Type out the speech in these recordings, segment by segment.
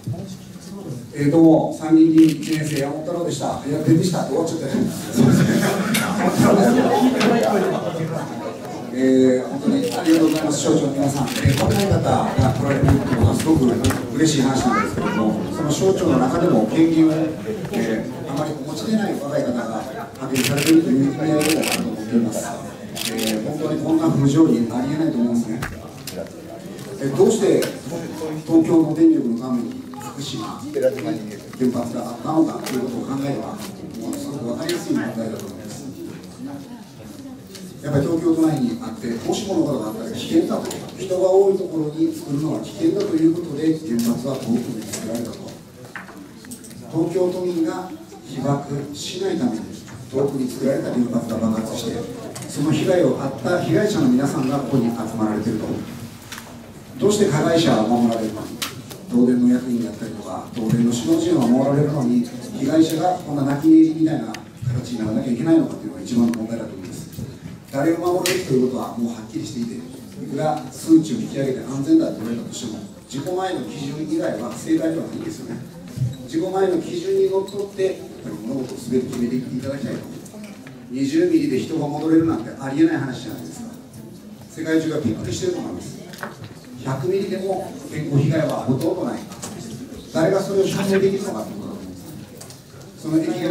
どうも、参議院議員1年生、山本太郎でした。いや、でしたって終わっちゃったよ。本当にありがとうございます、省庁の皆さん。若い方が来られるのはすごく嬉しい話なんですけれども、その省庁の中でも権限を、あまりお持ちでない若い方が派遣されているという意味合いでもあると思っています。本当にこんな不条理ありえないと思うんですね。どうして東京の電力のために福島原発があったのかということを考えれば、ものすごく分かりやすい問題だと思います。やっぱり東京都内にあって、もしものことがあったら危険だと、人が多いところに作るのは危険だということで、原発は遠くに作られたと。東京都民が被爆しないために、遠くに作られた原発が爆発して、その被害をあった被害者の皆さんがここに集まられていると。どうして加害者は守られるのに、東電の役員だったりとか、東電の首脳陣は守られるのに、被害者がこんな泣き寝入りみたいな形にならなきゃいけないのかというのが一番の問題だと思います。誰を守るべきということはもうはっきりしていて、いくら数値を引き上げて安全だと言われたとしても、事故前の基準以外は正解ではないんですよね。事故前の基準にのっとって、やっぱり物事を全て決めていっていただきたいと。20ミリで人が戻れるなんてありえない話じゃないですか。世界中がびっくりしていると思います。100ミリでも健康被害はほとんどない。誰がそれを証明できるのかということだと思います。その疫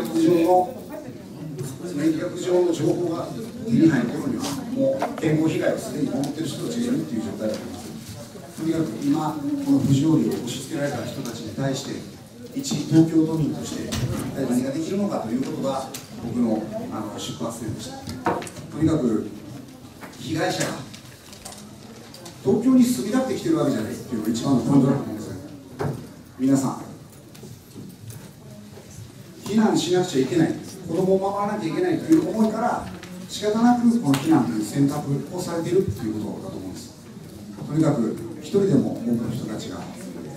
学上の情報が手に入る頃には、もう健康被害をすでに守っている人たちがいるという状態だと思います。とにかく今、この不条理を押し付けられた人たちに対して、一東京都民として一体何ができるのかということが僕の出発点でした。とにかく被害者が東京に住み立ってきてるわけじゃないっていうのが一番のポイントだと思うんですよ。皆さん、避難しなくちゃいけない、子供を守らなきゃいけないという思いから仕方なくこの避難という選択をされているということだと思うんです。とにかく一人でも多くの人たちが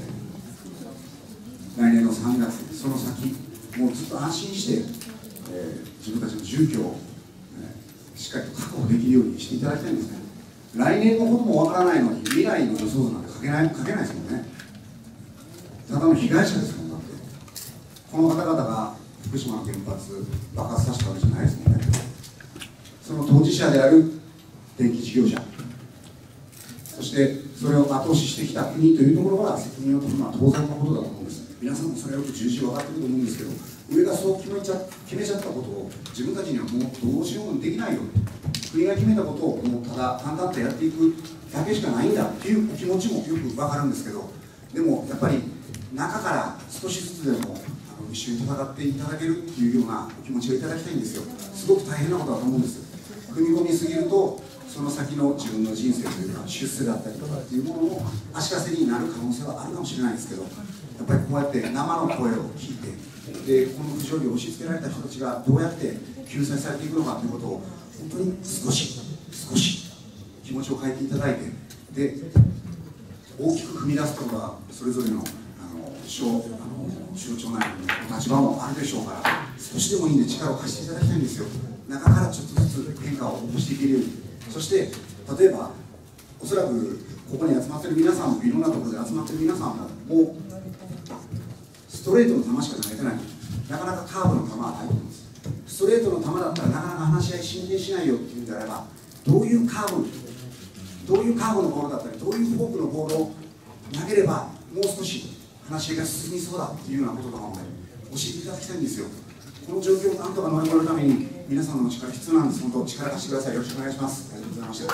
来年の3月、その先、もうずっと安心して、自分たちの住居を、しっかりと確保できるようにしていただきたいんですね。来年のこともわからないのに未来の予想図なんて書けないですもんね。ただの被害者ですもん。だってこの方々が福島の原発爆発させたわけじゃないですもんね。その当事者である電気事業者、そしてそれを後押ししてきた国というところが責任を取るのは当然のことだと思うんです。皆さんもそれをよく重々分かっていると思うんですけど、上がそう決めちゃったことを自分たちにはもうどうしようもできないよ。国が決めたことをもうただ淡々とやっていくだけしかないんだっていうお気持ちもよく分かるんですけど、でもやっぱり中から少しずつでも一緒に戦っていただけるっていうようなお気持ちをいただきたいんですよ。すごく大変なことだと思うんです。踏み込みすぎるとその先の自分の人生というか出世だったりとかっていうものの足かせになる可能性はあるかもしれないですけど、やっぱりこうやって生の声を聞いて、でこの不条理を押し付けられた人たちがどうやって救済されていくのかということを本当に少し気持ちを変えていただいて、で大きく踏み出すことがそれぞれの省庁内の立場もあるでしょうから、少しでもいいんで力を貸していただきたいんですよ。中からちょっとずつ変化を起こしていけるように。そして例えばおそらくここに集まってる皆さんもいろんなところで集まってる皆さんももうストレートの球しか投げてない、なかなかカーブの球はないと思うんです。ストレートの球だったらなかなか話し合い進展しないよっていうんであれば、どういうカーブのボールだったり、どういうフォークのボールを投げればもう少し話し合いが進みそうだっていうようなこととかもね、教えていただきたいんですよ。この状況をなんとか乗り越えるために皆さんの力必要なんです。本当力貸してください。よろしくお願いします。ありがとうございました。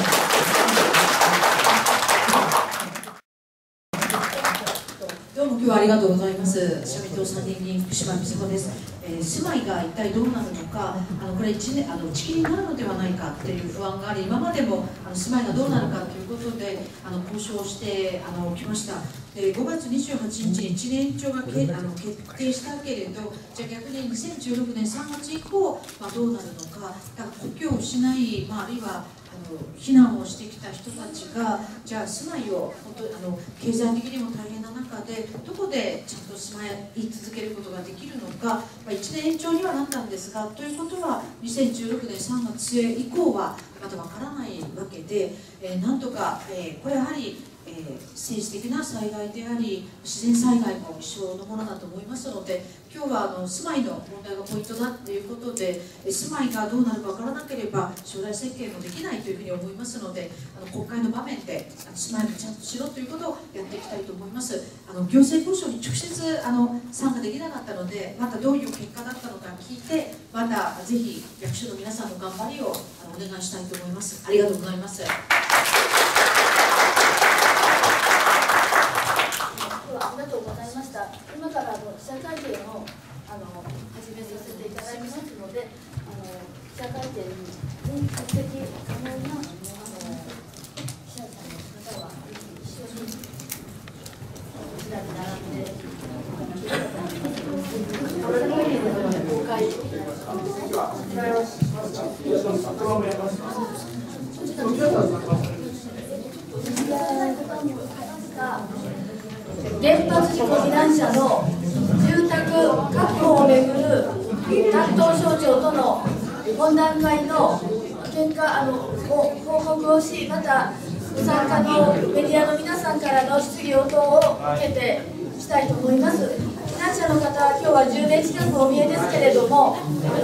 どうも今日はありがとうございます。社民党参議院議員福島みずほです。住まいが一体どうなるのか、これ地切りになるのではないかという不安があり、今までも住まいがどうなるかということで交渉してきました。5月28日に1年延長が決定したけれど、じゃあ逆に2016年3月以降、どうなるのか、故郷を失い、あるいは避難をしてきた人たちが、じゃあ住まいを経済的にも大変な中でどこでちゃんと住まい続けることができるのか、1年延長にはなったんですが、ということは2016年3月末以降はまだわからないわけで、なんとかこれやはり政治的な災害であり自然災害も一緒のものだと思いますので、今日は住まいの問題がポイントだということで、住まいがどうなるか分からなければ将来設計もできないというふうに思いますので、国会の場面で住まいもちゃんとしろということをやっていきたいと思います。行政交渉に直接参加できなかったので、またどういう結果だったのか聞いて、またぜひ役所の皆さんの頑張りをお願いしたいと思います。ありがとうございます。 ありがとうございました。今から記者会見を始めさせていただきますので、記者会見に出席可能な記者さんの方は一緒にこちらに並んで公開になり原発事故避難者の住宅確保をめぐる担当省庁との懇談会の結果報告をし、またご参加のメディアの皆さんからの質疑応答を受けていきたいと思います。避難者の方は今日は10名近くお見えですけれども、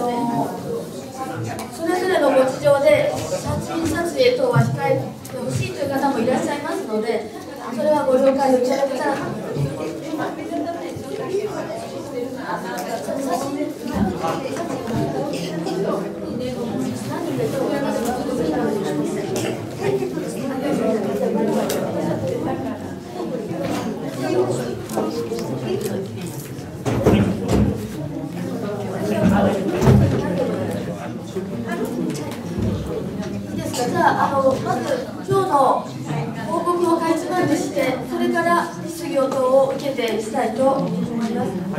それぞれのご事情で写真撮影等は控えてほしいという方もいらっしゃいますので、それはご了解をいただけたらと思います。じゃあ、まず今日の報告をかいつまんでして、それから質疑応答を受けていきたいと思います。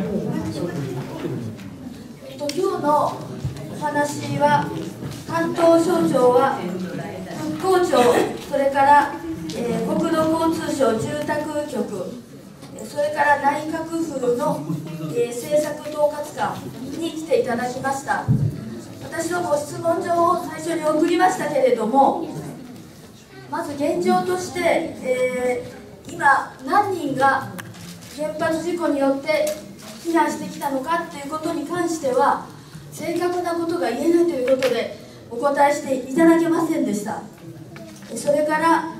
今日のお話は、担当省庁は復興庁、それから、国土交通省住宅局、それから内閣府の、政策統括官に来ていただきました。私のご質問状を最初に送りましたけれども、まず現状として、今何人が原発事故によって避難してきたのかということに関しては正確なことが言えないということでお答えしていただけませんでした。それから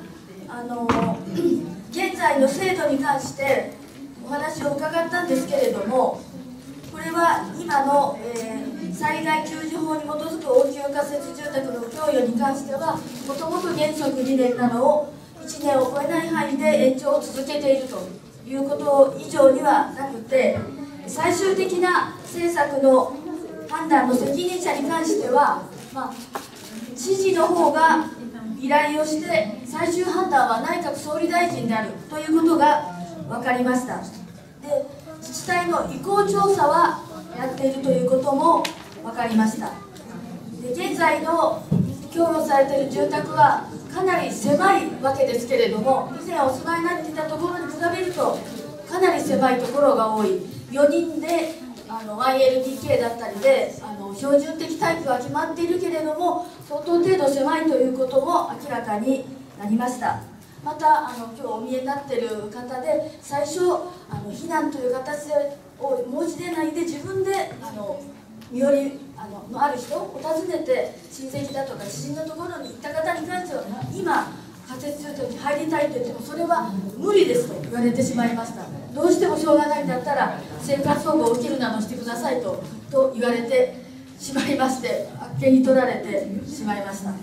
現在の制度に関してお話を伺ったんですけれども、これは今の、災害救助法に基づく応急仮設住宅の供与に関してはもともと原則2年なのを1年を超えない範囲で延長を続けているということ以上にはなくて、最終的な政策の判断の責任者に関しては、知事の方が依頼をして最終判断は内閣総理大臣であるということが分かりました。で、自治体の意向調査はやっているということも分かりました。で、現在の供与されている住宅はかなり狭いわけですけれども、以前お住まいになっていたところに比べるとかなり狭いところが多い。4人で1LDK だったりで標準的タイプは決まっているけれども相当程度狭いということも明らかになりました。また今日お見えになっている方で最初避難という形を申し出ないで自分で身寄りのある人を訪ねて親戚だとか知人のところに行った方に関しては今仮設住宅に入りたいと言ってもそれは無理ですと言われてしまいました。どうしてもしょうがないんだったら生活保護を受けるなどしてくださいと言われてしまいまして、あっけに取られてしまいました。はい、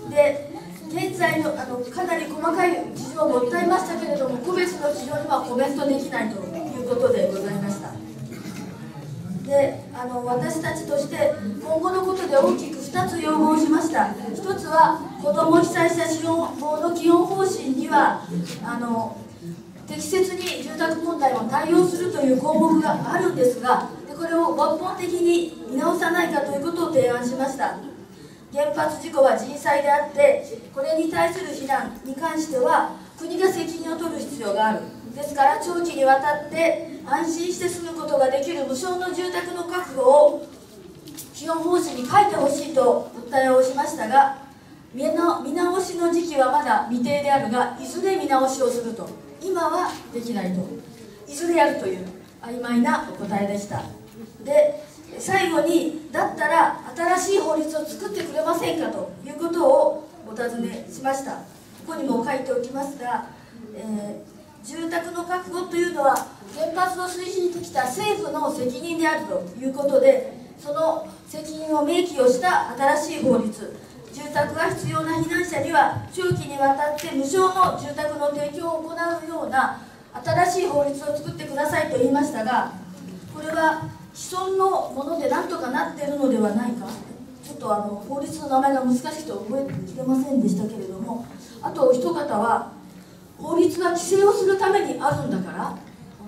で現在のかなり細かい事情も訴えましたけれども個別の事情にはコメントできないということでございました。で私たちとして今後のことで大きく2つ要望をしました。1つは子ども被災者支援法の基本方針には適切に住宅問題を対応するという項目があるんですが、これを抜本的に見直さないかということを提案しました。原発事故は人災であってこれに対する避難に関しては国が責任を取る必要がある。ですから長期にわたって安心して住むことができる無償の住宅の確保を基本方針に書いてほしいと訴えをしましたが、 見直しの時期はまだ未定であるが、いずれ見直しをすると、今はできないと、いずれやるという曖昧なお答えでした。で、最後に、だったら新しい法律を作ってくれませんかということをお尋ねしました。ここにも書いておきますが、住宅の確保というのは原発を推進してきた政府の責任であるということで、その責任を明記をした新しい法律、住宅が必要な避難者には長期にわたって無償の住宅の提供を行うような新しい法律を作ってくださいと言いましたが、これは既存のものでなんとかなっているのではないか、ちょっと法律の名前が難しくて覚えきれませんでしたけれども、あとお一方は、法律は規制をするためにあるんだから、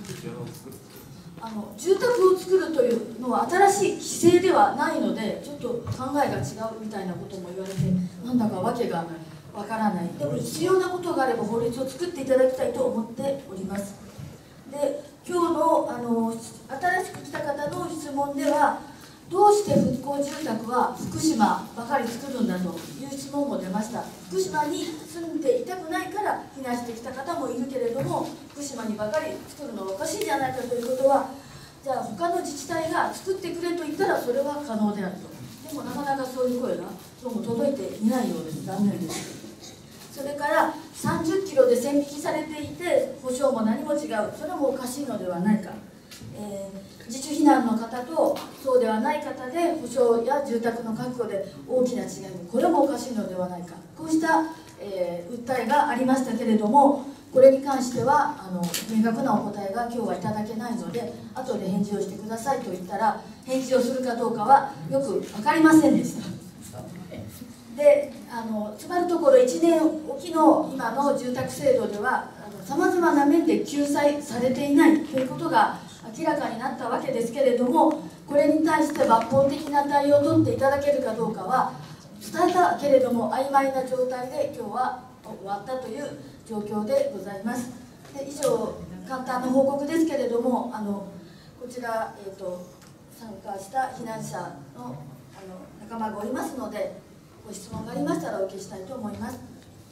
住宅を作るというのは新しい規制ではないので、ちょっと考えが違うみたいなことも言われて、なんだかわけがわからない。でも必要なことがあれば法律を作っていただきたいと思っております。で、今日の新しく来た方の質問では、どうして復興住宅は福島ばかり作るんだという質問も出ました。福島に住んでいたくないから避難してきた方もいるけれども、福島にばかり作るのはおかしいんじゃないかということは、じゃあ他の自治体が作ってくれと言ったらそれは可能であると。でもなかなかそういう声がどうも届いていないようです。残念です。それから30キロで線引きされていて保証も何も違う、それもおかしいのではないか。自主避難の方とそうではない方で保証や住宅の確保で大きな違い、これもおかしいのではないか、こうした、訴えがありましたけれども、これに関しては明確なお答えが今日はいただけないので、後で返事をしてくださいと言ったら返事をするかどうかはよく分かりませんでした。で、つまるところ1年おきの今の住宅制度ではさまざまな面で救済されていないということが明らかになったわけですけれども、これに対して抜本的な対応を取っていただけるかどうかは伝えたけれども曖昧な状態で今日は終わったという状況でございます。で、以上簡単な報告ですけれども、こちら、参加した避難者の仲間がおりますので、ご質問がありましたらお受けしたいと思います。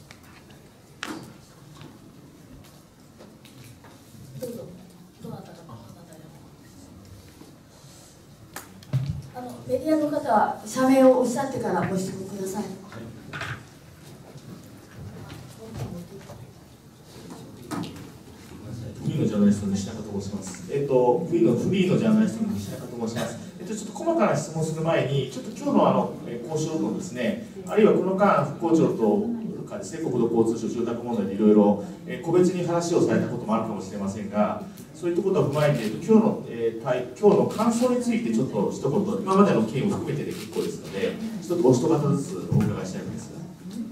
どうぞ。どなたか。メディアの方は社名をおっしゃってからご質問ください。 フリーのジャーナリストの西中と申します。フリーのジャーナリストの西中と申します。ちょっと細かな質問する前に、ちょっと今日の交渉のですね、あるいはこの間復興庁とかですね、国土交通省住宅問題でいろいろ個別に話をされたこともあるかもしれませんが、そういったことを踏まえて今日の感想についてちょっと一言、今までの経緯も含めてで結構ですので、ちょっとお一方ずつお伺いしたいんですが。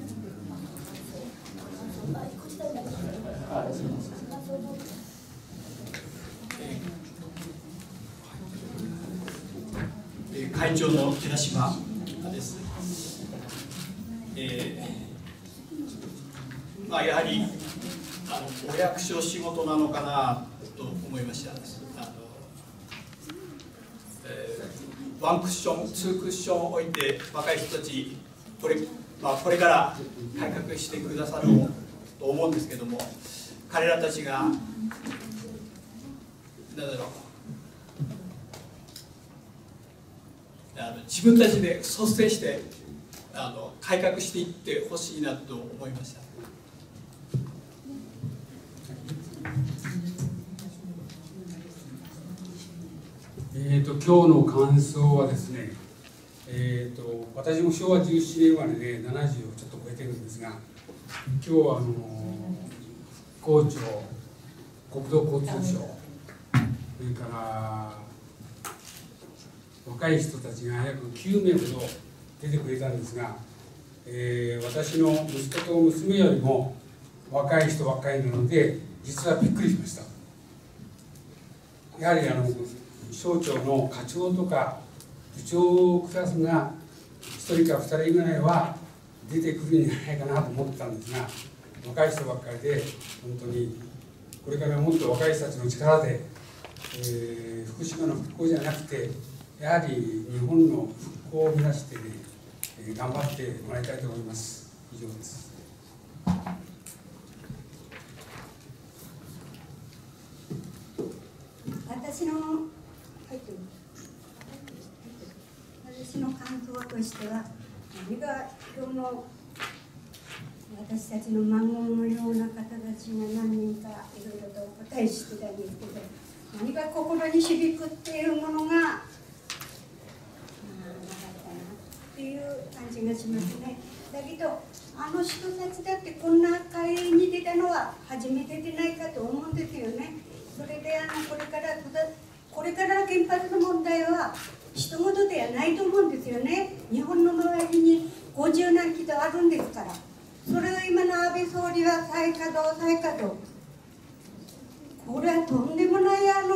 会長の寺島です。やはりお役所仕事なのかなと思いました。ワンクッション、ツークッションを置いて若い人たちこれから改革してくださると思うんですけども、彼らたちが何だろう、自分たちで率先して改革していってほしいなと思いました。 今日の感想はですね、私も昭和17年生まれで70をちょっと超えてるんですが、今日は復興庁、国土交通省、それから若い人たちが約9名ほど出てくれたんですが、私の息子と娘よりも若い人ばっかりなので、実はびっくりしました。やはり省庁の課長とか部長クラスが1人か2人ぐらいは出てくるんじゃないかなと思ってたんですが、若い人ばっかりで、本当にこれからもっと若い人たちの力で、福島の復興じゃなくて、やはり日本の復興を目指して、頑張ってもらいたいと思います。 以上です。 私の感想としては、何が今日の私たちの孫のような方たちが何人かいろいろとお答えしてたんですけど、何が心に響くっていうものがなかったなっていう感じがしますね。だけどあの人たちだってこんな会に出たのは初めてでないかと思うんですよね。それでこれからの原発の問題は人事ではないと思うんですよね。日本の周りに50何基とあるんですから、それを今の安倍総理は再稼働再稼働、これはとんでもない原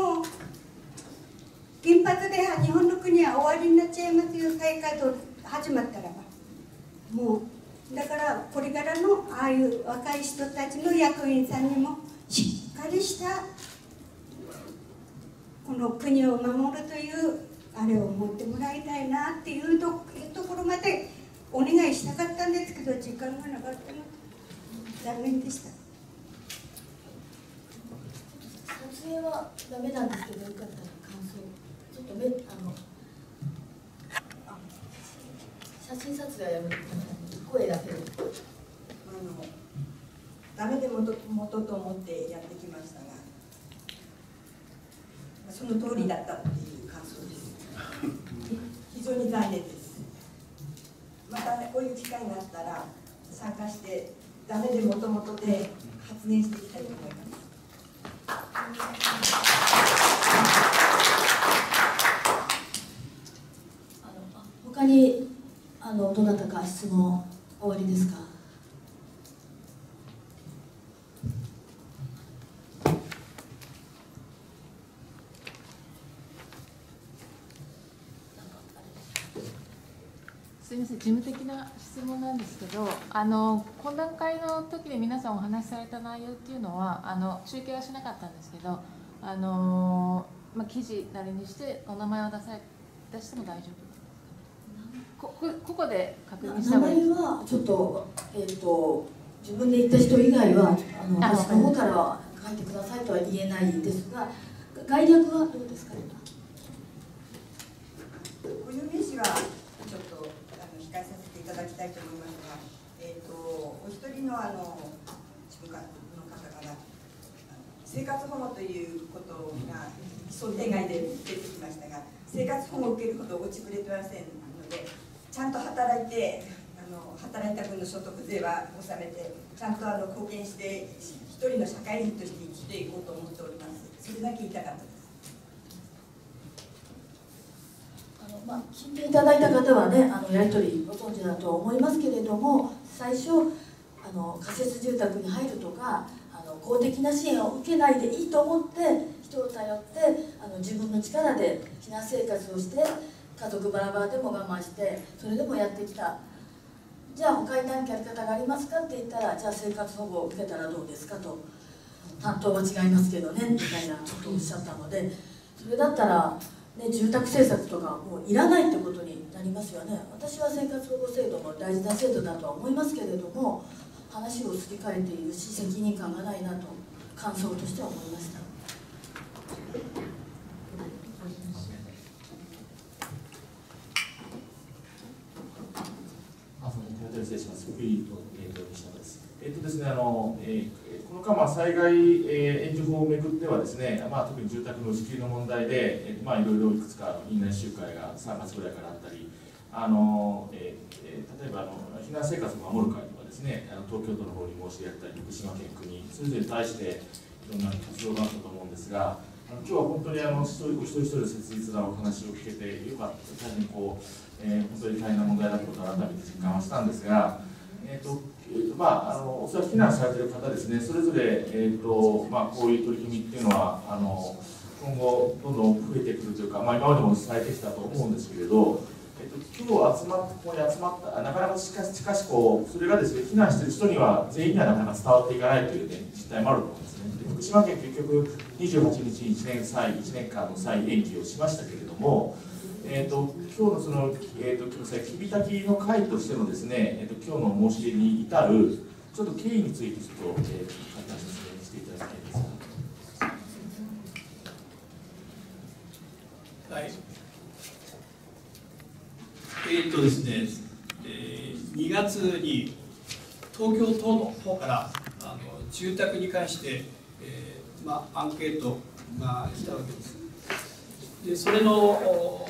発で日本の国は終わりになっちゃいますよ。再稼働始まったらばもう、だからこれからのああいう若い人たちの役員さんにもしっかりしたこの国を守るというあれを持ってもらいたいなっていうところまでお願いしたかったんですけど、時間がなかったので残念でした。 撮影はダメなんですけど、よかったら感想ちょっと写真撮影はやめてください。声だけでダメでもと思ってやってきましたが、その通りだったっていう感想です。非常に残念です。また、ね、こういう機会があったら参加してダメでもともとで発言していきたいと思います。 他にどなたか質問終わりですか？ すみません、事務的な質問なんですけど、懇談会の時に皆さんお話しされた内容っていうのは中継はしなかったんですけど、記事なりにしてお名前を出しても大丈夫ですか？ここで確認した方がいいですか？ 名前はちょっと、自分で言った人以外は私の方からは書いてくださいとは言えないですが、概略はどうですか？ ご有名詞はちょっと控えさせていただきたいと思いますが、お一人の事務官の方から生活保護ということが想定外で出てきましたが、生活保護を受けるほど落ちぶれてませんので、ちゃんと働いて働いた分の所得税は納めて、ちゃんと貢献して一人の社会人として生きていこうと思っております。それだけ言いたかったです。 聞いていただいた方はね、やり取りご存知だと思いますけれども、最初仮設住宅に入るとか公的な支援を受けないでいいと思って人を頼って自分の力で避難生活をして、家族バラバラでも我慢してそれでもやってきた。じゃあ他に何かやり方がありますかって言ったら、じゃあ生活保護を受けたらどうですかと、担当は違いますけどねみたいなことをおっしゃったので、それだったら住宅政策とかもういらないってことになりますよね。私は生活保護制度も大事な制度だとは思いますけれども、話をすり替えているし責任感がないなと感想としては思いました。 失礼します。福井と西田です。ですね、この間、災害援助法をめぐってはですね、特に住宅の自給の問題で、いろいろいくつかみんな集会が3月ぐらいからあったり、例えば避難生活を守る会とかですね、東京都の方に申し出やったり、福島県国、それぞれに対していろんな活動があったと思うんですが、今日は本当にお一人一人切実なお話を聞けてよかった。大変本当に大変な問題だったことを改めて実感はしたんですが、おそらく避難されている方ですね、それぞれ、こういう取り組みっていうのは今後どんどん増えてくるというか、今までもされてきたと思うんですけれど、 今日ここに集まったなかなかしかしこうそれがですね避難している人には全員にはなかなか伝わっていかないという、ね、実態もあると思うんですね。で福島県結局28日に1年間の再延期をしましたけれども、今日のそのキビタキの会としてのですね、今日の申し入れに至るちょっと経緯についてちょっと、簡単に説明していただきたいですが。 はい。ですね、2月に東京都の方から住宅に関して、アンケートが来たわけです。でそれの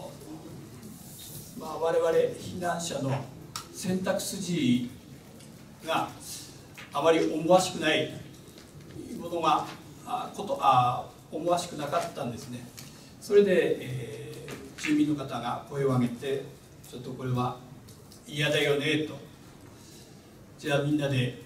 我々避難者の選択筋があまり思わしくないものが思わしくなかったんですね。それで、住民の方が声を上げてちょっとこれは嫌だよねと、じゃあみんなで、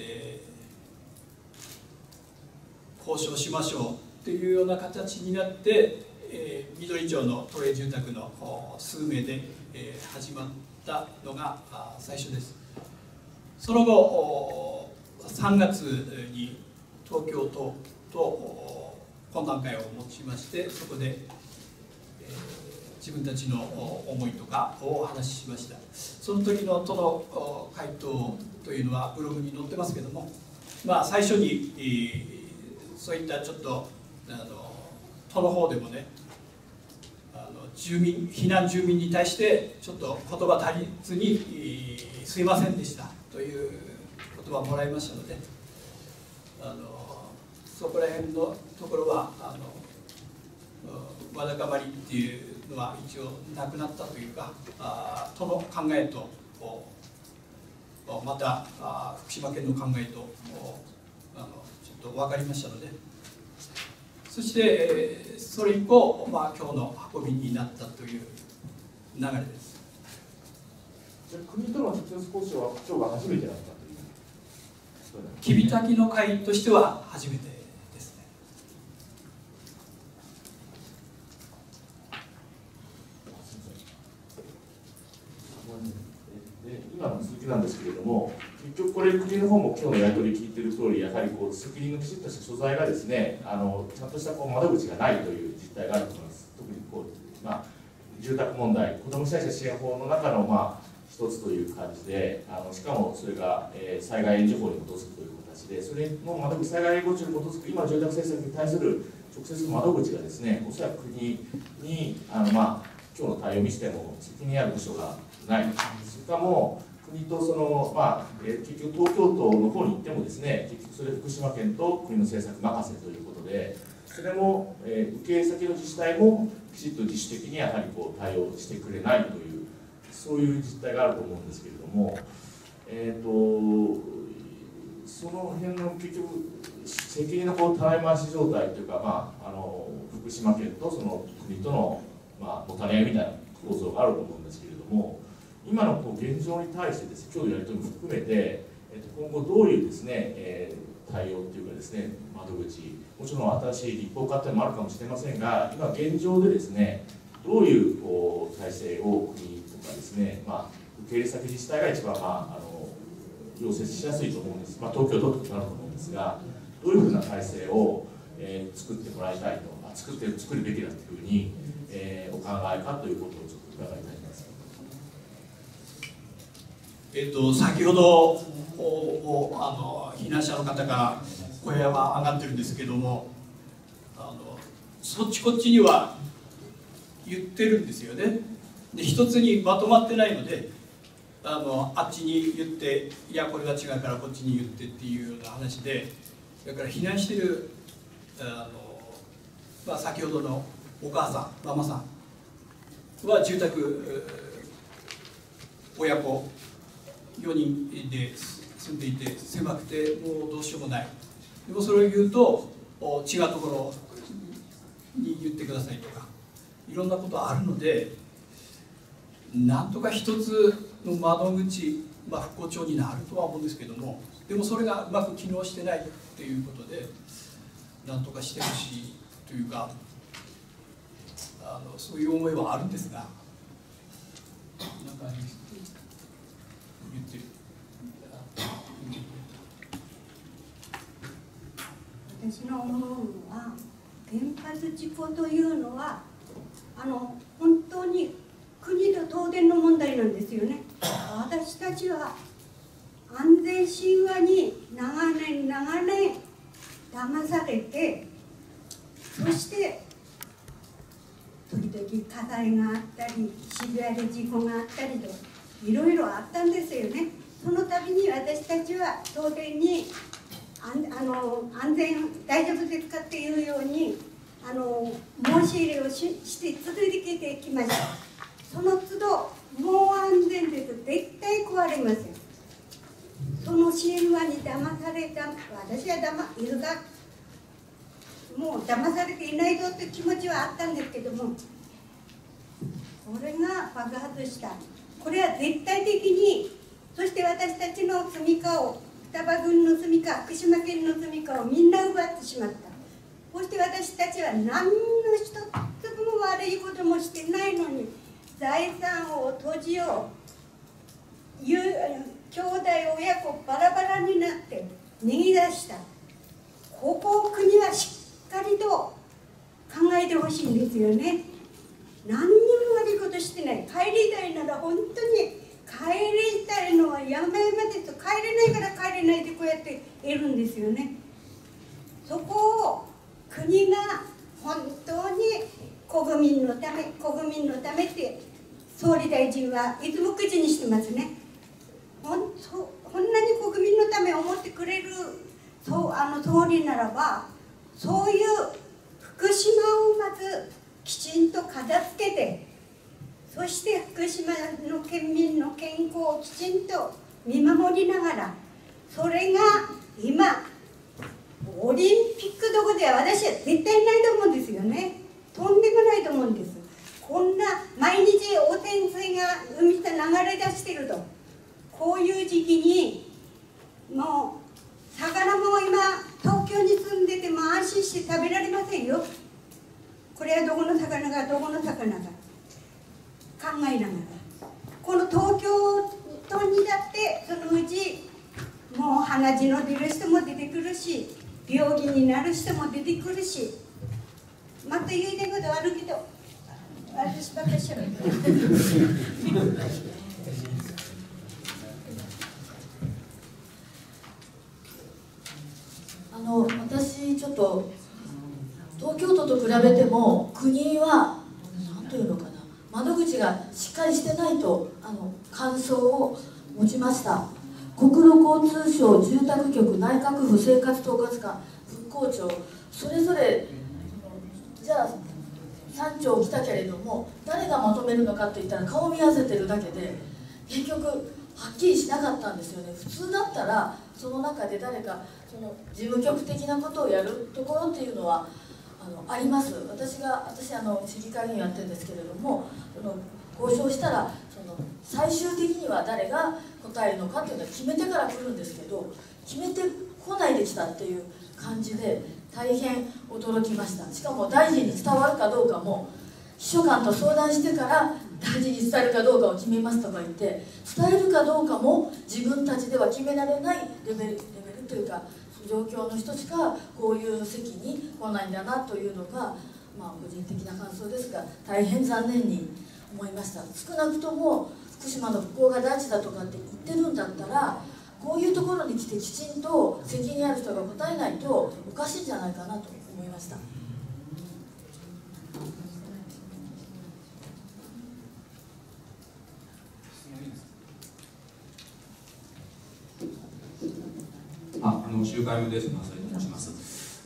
交渉しましょうというような形になって、緑町の都営住宅の数名で、始まったのが最初です。その後3月に東京都と懇談会を持ちまして、そこで、自分たちの思いとかをお話ししました。その時の都の回答というのはブログに載ってますけども、最初に、そういったちょっと都の方でもね、避難住民に対してちょっと言葉足りずにすいませんでしたという言葉をもらいましたので、そこら辺のところはわだかまりっていうのは一応なくなったというか、都の考えとまた福島県の考えとちょっと分かりましたので、そしてそれ以降、今日の運びになったという流れです。 国との直接交渉は今日が初めてだったという。 キビタキの会としては初めてですね。 今の続きなんですけれども、結局これ国の方も今日のやり取り聞いている通り、やはり責任のきちっとした所在がですね、ちゃんとした窓口がないという実態があると思います。特に住宅問題、子ども被災者支援法の中の一つという感じで、しかもそれが、災害援助法に基づくという形で、それの窓口、災害援助法に基づく今の住宅政策に対する直接の窓口がですね、おそらく国に今日の対応にしても責任ある部署がない。しかも国と結局東京都の方に行ってもですね、結局それ福島県と国の政策任せということで、それも、受け先の自治体もきちっと自主的にやはり対応してくれないという、そういう実態があると思うんですけれども、その辺の結局責任のたらい回し状態というか、福島県とその国とのもたれ合いみたいな構造があると思うんですけれども、今の現状に対してですね、今日のやり取りも含めて、今後どういうですね、対応というかですね、窓口、もちろん新しい立法化というのもあるかもしれませんが、今現状でですね、どういう体制を国とかですね、受け入れ先自治体が一番要請しやすいと思うんです。東京都となると思うんですが、どういうふうな体制を、作ってもらいたいと、作るべきだというふうに、お考えかということをちょっと伺いたいと思います。 先ほど避難者の方から声は上がってるんですけども、そっちこっちには言ってるんですよね。で一つにまとまってないので、あっちに言っていやこれが違うからこっちに言ってっていうような話で、だから避難してる先ほどのお母さんママさんは住宅親子4人で住んでいて狭くてもうどうしようもない。でもそれを言うと違うところに言ってくださいとかいろんなことあるので、なんとか一つの窓口、復興庁になるとは思うんですけども、でもそれがうまく機能してないということでなんとかしてほしいというかそういう思いはあるんですが、 か言ってる。 私の思うのは、原発事故というのは本当に国と東電の問題なんですよね。私たちは安全神話に長年騙されて、そして時々火災があったり渋谷で事故があったりといろいろあったんですよね。その度に私たちは東電に安全大丈夫ですかっていうように申し入れをして続けてきました。その都度もう安全です、絶対壊れません。その神話に騙された私はいるがもう騙されていないぞという気持ちはあったんですけども、これが爆発した。これは絶対的に、そして私たちの住みかを、双葉郡の住みか、福島県の住みかをみんな奪ってしまった。そして私たちは何の一つも悪いこともしてないのに、財産を土地を兄弟親子バラバラになって逃げ出した。ここを国はしっかりと考えてほしいんですよね。何にも悪いことしてない。帰りたいなら本当に帰りたいのは山々ですと、帰れないから帰れないでこうやっているんですよね。そこを国が本当に国民のためって総理大臣はいつも口にしてますね。こんなに国民のためを思ってくれる総理ならば、そういう福島をまずきちんと片付けて、そして福島の県民の健康をきちんと見守りながら、それが今オリンピックどころでは私は絶対ないと思うんですよね。とんでもないと思うんです。こんな毎日汚染水が海と流れ出していると、こういう時期にもう魚も今東京に住んでても安心して食べられませんよ。これはどこの魚が考えながら、この東京都にだってそのうちもう鼻血の出る人も出てくるし、病気になる人も出てくるし、また言いたいことあるけど私ばっかりしゃべる。 私ちょっと東京都と比べても国は何というのかな、窓口がしっかりしてないと感想を持ちました。国土交通省住宅局内閣府生活統括官復興庁、それぞれじゃあ3庁来たけれども誰がまとめるのかといったら顔見合わせてるだけで結局はっきりしなかったんですよね。普通だったらその中で誰かその事務局的なことをやるところっていうのはあります。私市議会議員やってるんですけれども、交渉したら最終的には誰が答えるのかっていうのは決めてから来るんですけど、決めてこないで来たっていう感じで大変驚きました。しかも大臣に伝わるかどうかも秘書官と相談してから大臣に伝えるかどうかを決めますとか言って、伝えるかどうかも自分たちでは決められないレベルというか状況の人しかこういう席に来ないんだなというのが、個人的な感想ですが大変残念に思いました。少なくとも福島の復興が大事だとかって言ってるんだったら、こういうところに来てきちんと責任ある人が答えないとおかしいんじゃないかなと思いました。 集会務です。それと申します。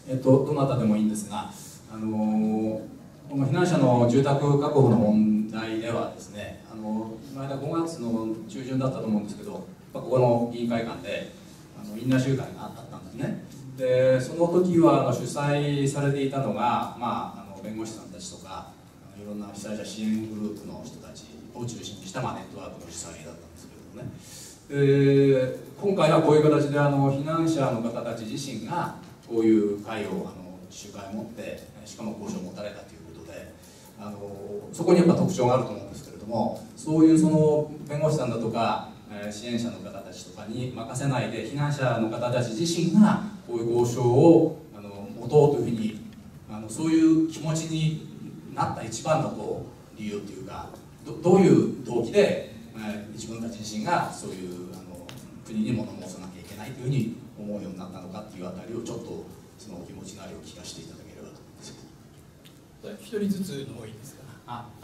どなたでもいいんですが、この避難者の住宅確保の問題ではですね、この間5月の中旬だったと思うんですけど、ここの議員会館でインナー集会があったんですね。でその時は主催されていたのが、弁護士さんたちとかいろんな被災者支援グループの人たちを中心にしたネットワークの主催だったんですけれどもね。今回はこういう形で避難者の方たち自身がこういう会を集会を持って、しかも交渉を持たれたということで、 そこにやっぱ特徴があると思うんですけれども、そういうその弁護士さんだとか支援者の方たちとかに任せないで、避難者の方たち自身がこういう交渉を持とうというふうにそういう気持ちになった一番の理由というか、どういう動機で自分たち自身がそういう国に物申さなきゃいけないというふうに思うようになったのかっていうあたりをちょっとそのお気持ちのありを聞かせていただければと思います。 一人ずつの方がいいですか。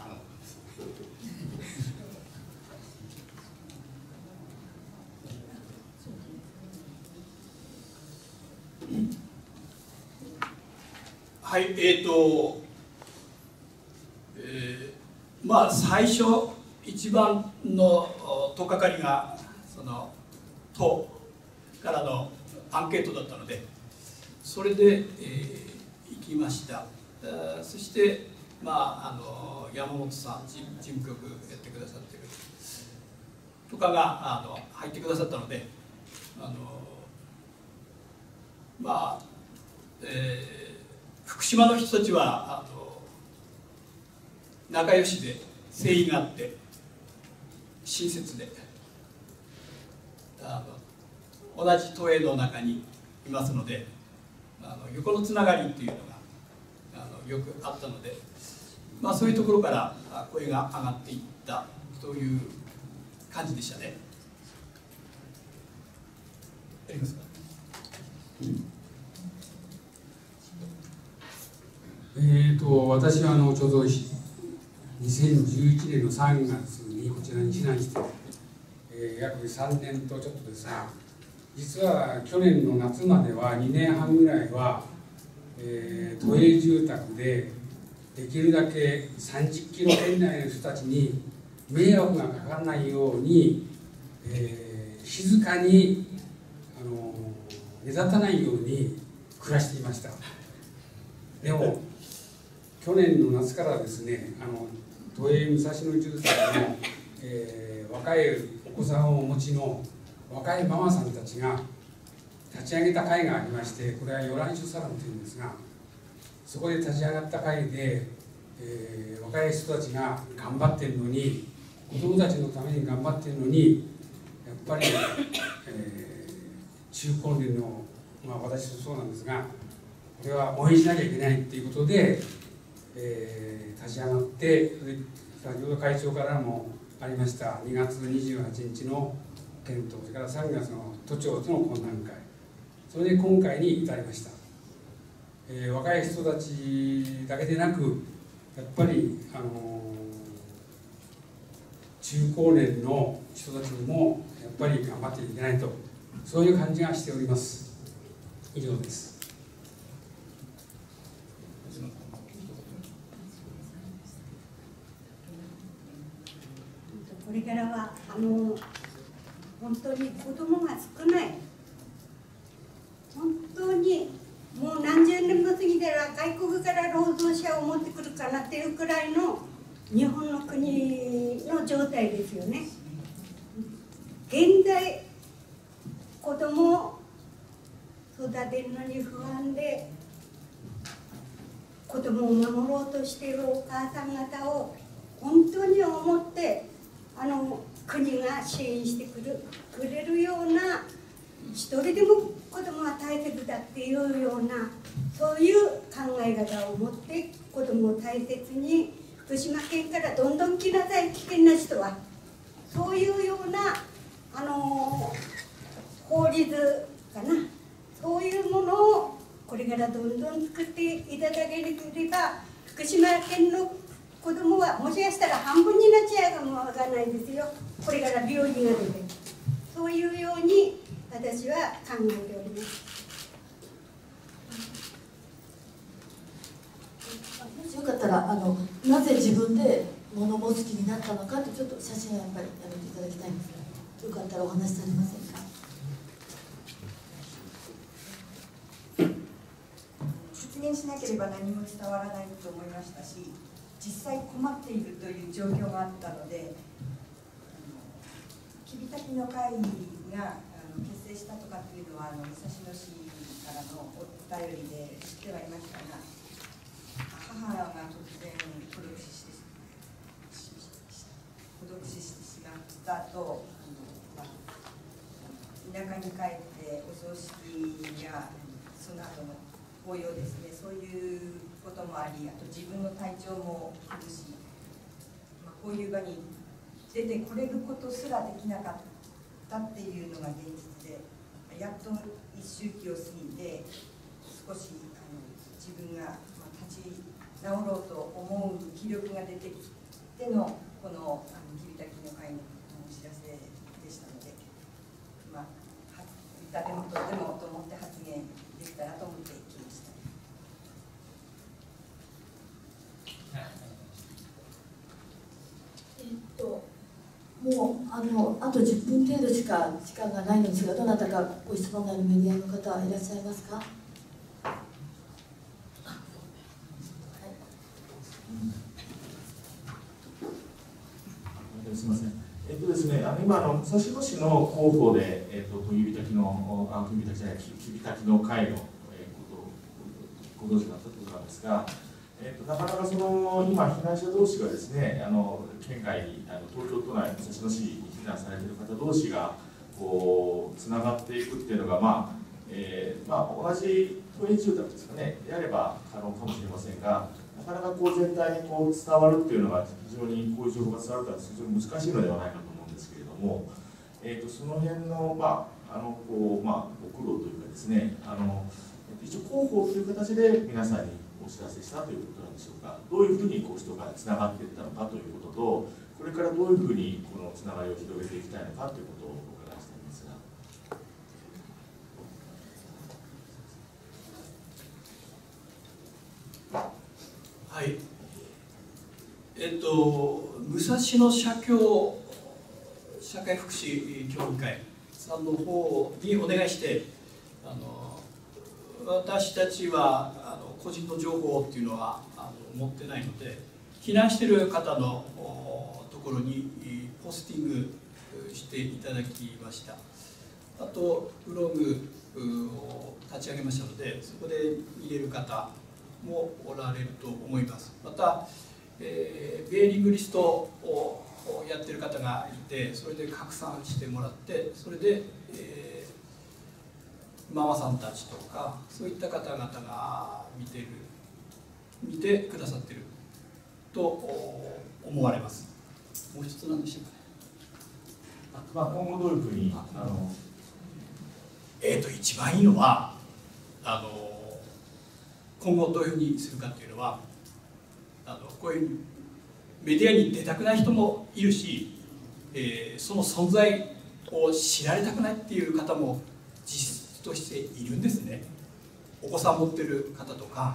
はい、まあ最初一番の取っかかりがその党からのアンケートだったので、それで、行きました。そして山本さん、事務局やってくださってるとかが入ってくださったので、福島の人たちは仲良しで誠意があって親切で、同じ都営の中にいますので、横のつながりっていうのがよくあったので、そういうところから声が上がっていったという感じでしたね。ありますか？ 私はちょうど2011年の3月にこちらに避難して、約3年とちょっとですが、実は去年の夏までは2年半ぐらいは、都営住宅でできるだけ30キロ圏内の人たちに迷惑がかからないように、静かに目立たないように暮らしていました。でも去年の夏からですね、都営武蔵野住宅の、若いお子さんをお持ちの若いママさんたちが立ち上げた会がありまして、これはヨランシュサロンというんですが、そこで立ち上がった会で、若い人たちが頑張っているのに、子どもたちのために頑張っているのに、やっぱり、中高年の、私もそうなんですが、これは応援しなきゃいけないっていうことで、立ち上がって、先ほど会長からもありました2月28日の検討、それから3月の都庁との懇談会、それで今回に至りました。若い人たちだけでなく、やっぱり中高年の人たちにもやっぱり頑張っていけないと、そういう感じがしております。以上です。 これからは本当に子供が少ない、本当にもう何十年も過ぎたら外国から労働者を持ってくるかなっていうくらいの日本の国の状態ですよね。現在子供を育てるのに不安で、子供を守ろうとしているお母さん方を本当に思って国が支援してくれるような、一人でも子供は大切だっていうような、そういう考え方を持って子供を大切に、福島県からどんどん来なさい、危険な人は、そういうような法律かな、そういうものをこれからどんどん作っていただければ、福島県の子供はもしかしたら半分になっちゃうかもわからないですよ。これから病気が出て、そういうように私は考えております。 もしよかったらなぜ自分で物申す気になったのかって、ちょっと写真はやっぱりやめていただきたいんですが、よかったらお話しされませんか？ 説明しなければ何も伝わらないと思いましたし、実際困っているという状況があったので、きびたきの会が結成したとかっていうのは武蔵野市からのお便りで知ってはいましたが、母が突然孤独死と田舎に帰ってお葬式やその後の法要ですね、そういうこともあり、あと自分の体調も崩し、こういう場に出てこれることすらできなかったっていうのが現実で、やっと一周期を過ぎて少し自分が立ち直ろうと思う気力が出てきてのこのキビタキの会のお知らせでしたので、誰もとでもと思って発言できたらと思ってきました。 もうあと10分程度しか時間がないのですが、どなたかご質問があるメディアの方いらっしゃいますか？ すみません。ですね、今武蔵野市の広報でキビタキの会のご存知だったということなんですが、なかなか今避難者同士がですね、県外に東京都内武蔵野市に避難されている方同士がこうつながっていくっていうのが同じ都営住宅ですかねであれば可能かもしれませんが、なかなか全体に伝わるっていうのが非常にこういう情報が伝わるとは非常に難しいのではないかと思うんですけれども、その辺のご苦労というかですね、一応広報という形で皆さんにお知らせしたということなんでしょうか。どういうふうに人がつながっていったのかということと、これからどういうふうにこのつながりを広げていきたいのかということをお伺いしたいんですが。 はい、武蔵野社協社会福祉協議会さんの方にお願いして、私たちは個人の情報っていうのは持ってないので、避難している方のところにポスティングしていただきました。あとブログを立ち上げましたので、そこで見れる方もおられると思います。また、ベーリングリストをやってる方がいて、それで拡散してもらって、それで、ママさんたちとかそういった方々が見てくださってると思われます。もう一つなんでしょうかね。 今後どういうふうに一番いいのは今後どういうふうにするかっていうのは、こういうメディアに出たくない人もいるし、その存在を知られたくないっていう方も実質としているんですね。お子さん持ってる方とか、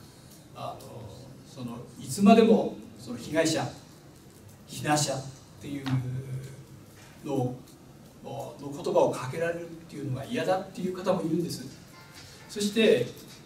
いつまでもその被害者避難者っていうの言葉をかけられるっていうのが嫌だっていう方もいるんです。そして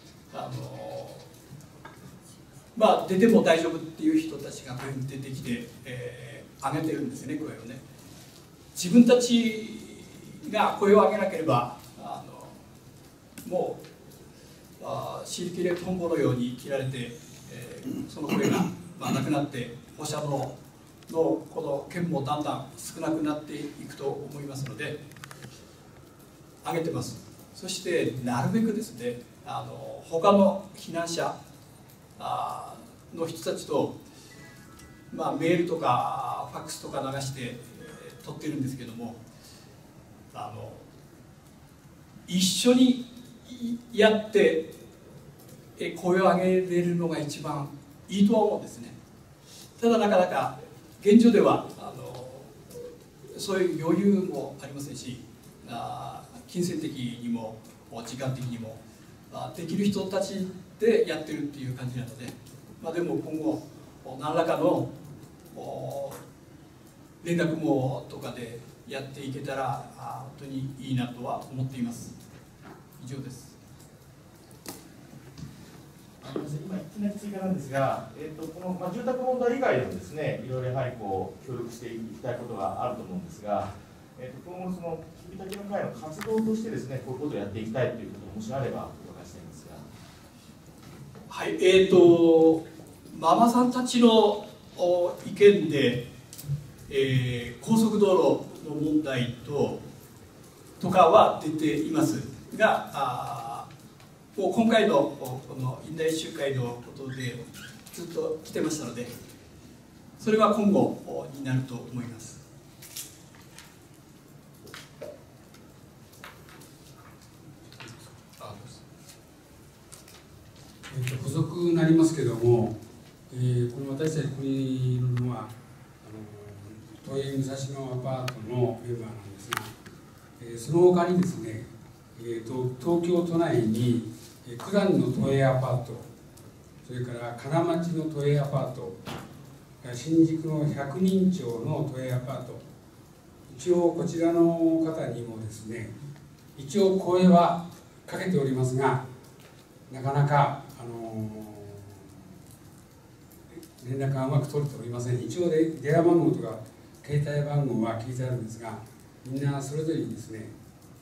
出ても大丈夫っていう人たちがこういうふうに出てきて、上げてるんですね、声をね。自分たちが声を上げなければもうシルキレトンボのように切られて、その声がなくなって、放射能のこの件もだんだん少なくなっていくと思いますので、上げてます。そしてなるべくですね、他の避難者の人たちと、メールとかファックスとか流して取ってるんですけども、一緒にやって声を上げれるのが一番いいとは思うんですね。ただなかなか現状ではそういう余裕もありませんし、金銭的にも時間的にもできる人たちでやってるっていう感じなので、でも今後何らかの連絡網とかでやっていけたら本当にいいなとは思っています。以上です。 今いきなり追加なんですが、この住宅問題以外でもですね、いろいろやはり協力していきたいことがあると思うんですが、今後キビタキの会の活動としてですね、こういうことをやっていきたいということもしあればお伺いしたいんですが。 はい、ママさんたちの意見で、高速道路の問題とかは出ていますが、もう今回のこの院内集会のことでずっと来てましたので、それは今後になると思います。 補足になりますけども、この私たちここにいるのは都営武蔵野アパートのメンバーなんですが、その他にですね、東京都内に九段の都営アパート、それから金町の都営アパート、新宿の百人町の都営アパート、一応こちらの方にもですね、一応声はかけておりますが、なかなか連絡がうまく取れておりません。一応で電話番号とか携帯番号は聞いてあるんですが、みんなそれぞれにですね、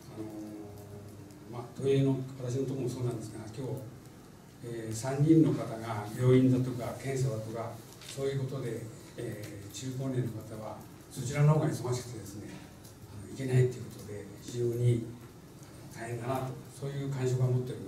都営の私のところもそうなんですが、今日、3人の方が病院だとか検査だとかそういうことで、中高年の方はそちらの方が忙しくてですね、いけないということで非常に大変だなと、そういう感触を持っております。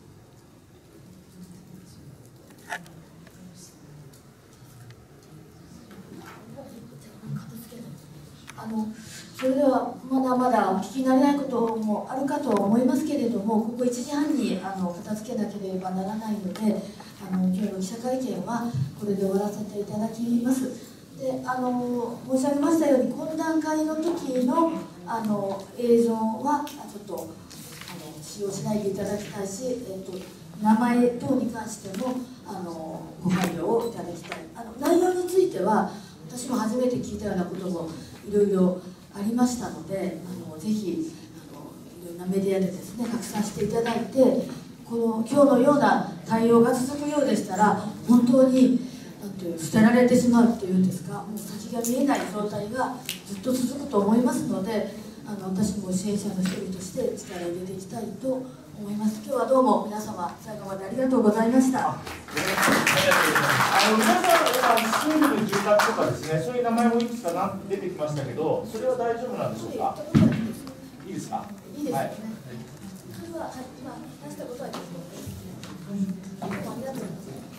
それではまだまだ聞き慣れないこともあるかと思いますけれども、ここ1時半に片付けなければならないので、今日の記者会見はこれで終わらせていただきます。で、申し上げましたように、懇談会の時の映像はちょっと使用しないでいただきたいし、名前等に関してもご配慮をいただきたい。内容については私も初めて聞いたようなこともいろいろありましたので、ぜひいろんなメディアでですね拡散していただいて、この今日のような対応が続くようでしたら、本当に捨てられてしまうというんですか、もう先が見えない状態がずっと続くと思いますので、私も支援者の一人として力を入れていきたいと思います。今日はどうも皆様最後までありがとうございました。 皆さん住んでる住宅とかですね、そういう名前もいくつか出てきましたけど、それは大丈夫なんでしょうか。いいですか。 いいですね。 はい。 それは今話したことはですね。ありがとうございます。